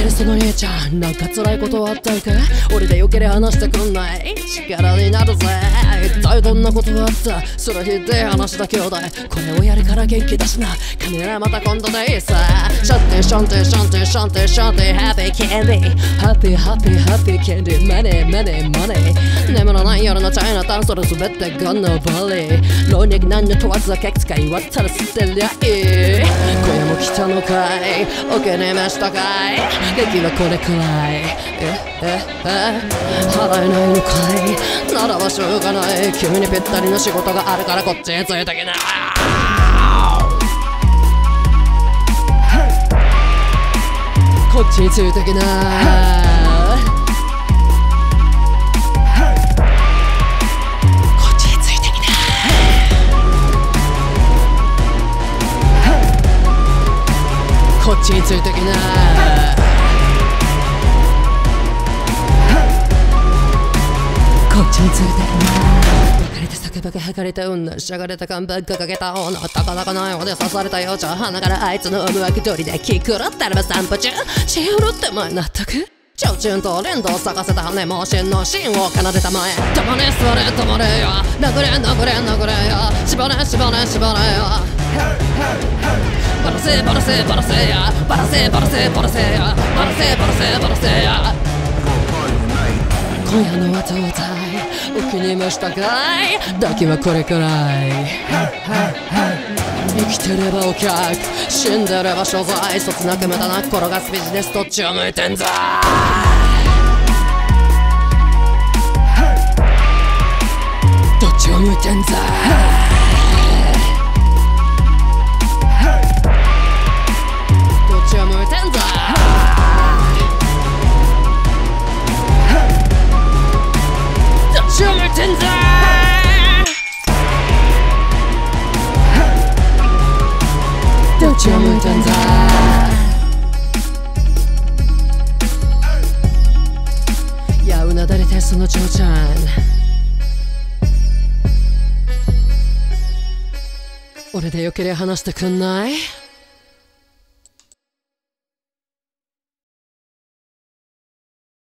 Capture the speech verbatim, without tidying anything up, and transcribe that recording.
てるその兄ちゃん、なんか辛いことあったっけ？俺でよければ話してくんない？力になるぜ。一体どんなことがあった？それひでえ話だ兄弟。これをやるから元気だしな。カメラまた今度でいいさ。シャンティシャンティシャンティシャンティシャンティハッピーキャンディーハッピーハッピーハッピーキャンディーマネーマネーマネー。眠らない夜のチャイナタウンそれ全てガンのバリー。老若男女問わずケツ使い割ったら捨てりゃいい。今夜も来たのかい、お気に召したかい。劇はこれくらい。えええ払えないのかい。ならばしょうがない。君にぴったりの仕事があるからこっちについてきな。こっちについてきな。こっちについてきな。こっちについてきな。別れて酒ばかはかれた女、しゃがれた看板掲げた女、高々なようで刺された幼稚鼻からあいつの思惑通りで気狂ったらば散歩中。血をるって前納得。ちょうちんと連動咲かせた羽も真の芯を奏でた前。ともに座れともれよ、殴れ殴れ殴れよ、絞れ絞れ絞れよ。バラせバラせバラせや、バラせバラせバラせや、バラせバラせバラせや。今夜の後をたい、お気に召したかい。抱きはこれくらい。生きてればお客、死んでれば所在。そつなく無駄な転がすビジネスどっちを向いてんざ。どっちを向いてんざ。どっちを向いてんだ。いやうなだれてその嬢ちゃん、俺でよければ話してくんない？